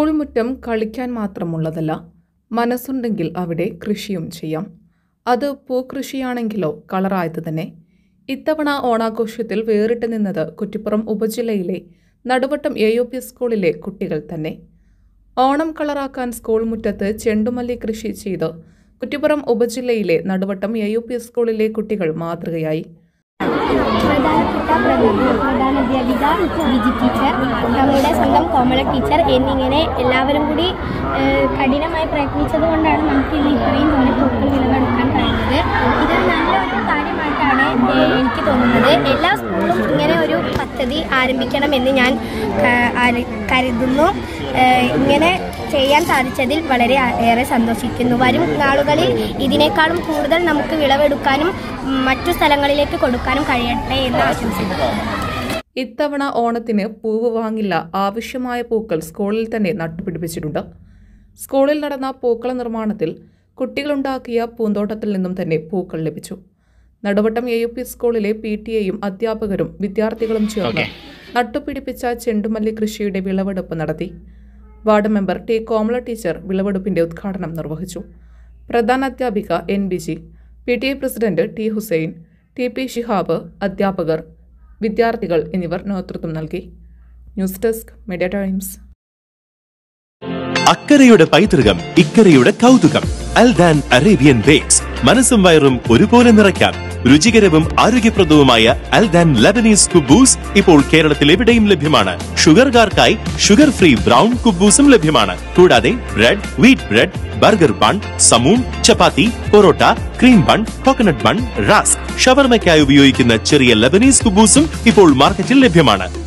School മുറ്റം കളിക്കാൻ മാത്രമുള്ളതല്ല, മനസ്സുണ്ടെങ്കിൽ അവിടെ കൃഷിയും ചെയ്യാം. അത് പൂക്കൃഷിയാണെങ്കിലോ കളറായത് തന്നെ. ഇത്തവണ ഓണാഘോഷത്തിൽ വേറിട്ട് നിന്നത് കുറ്റിപ്പുറം ഉപജില്ലയിലെ നടുവട്ടം AUP സ്കൂളിലെ കുട്ടികൾ തന്നെ. ഓണം കളറാക്കാൻ സ്കൂൾ മുറ്റത്ത് ചെണ്ടുമല്ലി കൃഷി ചെയ്ത് കുറ്റിപ്പുറം ഉപജില്ലയിലെ നടുവട്ടം AUP സ്കൂളിലെ കുട്ടികൾ മാതൃകയായി. പ്രധാനാധ്യാപിക വിജി ടീച്ചർ, നമ്മുടെ സ്വന്തം കോമള ടീച്ചർ എന്നിങ്ങനെ എല്ലാവരും കൂടി കഠിനമായി പ്രയത്നിച്ചത് കൊണ്ടാണ് നമുക്ക് ഇന്ന് ഇത്രയും പോലെ പൂക്കൾ വിളവെടുക്കാൻ കഴിയുന്നത്. ഇതൊരു നല്ലൊരു കാര്യമായിട്ടാണ് എനിക്ക് തോന്നുന്നത്. എല്ലാ സ്കൂളും ഇങ്ങനെ ഒരു പദ്ധതി ആരംഭിക്കണമെന്ന് ഞാൻ കരുതുന്നു. ഇങ്ങനെ ചെയ്യാൻ സാധിച്ചതിൽ വളരെ ഏറെ സന്തോഷിക്കുന്നു. വരും നാളുകളിൽ ഇതിനേക്കാളും കൂടുതൽ നമുക്ക് വിളവെടുക്കാനും മറ്റു സ്ഥലങ്ങളിലേക്ക് കൊടുക്കാനും കഴിയട്ടെ എന്ന് ആശംസിക്കുന്നു. ഇത്തവണ ഓണത്തിന് പൂവ് വാങ്ങില്ല, ആവശ്യമായ പൂക്കൾ സ്കൂളിൽ തന്നെ നട്ടുപിടിപ്പിച്ചിട്ടുണ്ട്. സ്കൂളിൽ നടന്ന പൂക്കള നിർമ്മാണത്തിൽ കുട്ടികളുണ്ടാക്കിയ പൂന്തോട്ടത്തിൽ നിന്നും തന്നെ പൂക്കൾ ലഭിച്ചു. നടുവട്ടം AUP സ്കൂളിലെ PTA-യും അധ്യാപകരും വിദ്യാർത്ഥികളും ചേർന്ന് നട്ടുപിടിപ്പിച്ച ചെണ്ടുമല്ലി കൃഷിയുടെ വിളവെടുപ്പ് നടത്തി. Ward member T. Komala teacher വിളവെടുപ്പിന്റെ ഉദ്ഘാടനം നിർവഹിച്ചു. പ്രധാനാധ്യാപിക NBG, PTA president T. Hussain, TP Shihab, അധ്യാപകർ, വിദ്യാർത്ഥികൾ എന്നിവർ നേതൃത്വം നൽകി. News desk media times. അക്കരയുടെ പൈതൃകം, ഇക്കരയുടെ കൗതുകം. Aldan Arabian bakes. മനസ്സും വയറും ഒരുപോലെ നിറയ്ക്കാം. രുചികരവും ആരോഗ്യപ്രദവുമായ അൽദാൻ ലബനീസ് കുബൂസ് ഇപ്പോൾ കേരളത്തിൽ എവിടെയും ലഭ്യമാണ്. ഷുഗർകാർക്കായി ഷുഗർ ഫ്രീ ബ്രൗൺ കുബൂസും ലഭ്യമാണ്. കൂടാതെ bread, wheat bread, burger bun, സമൂൺ, chapati, porotta, cream bun, coconut bun, rusk, ഷവർമയ്ക്കായി ഉപയോഗിക്കുന്ന ചെറിയ ലബനീസ് കുബൂസും ഇപ്പോൾ മാർക്കറ്റിൽ ലഭ്യമാണ്.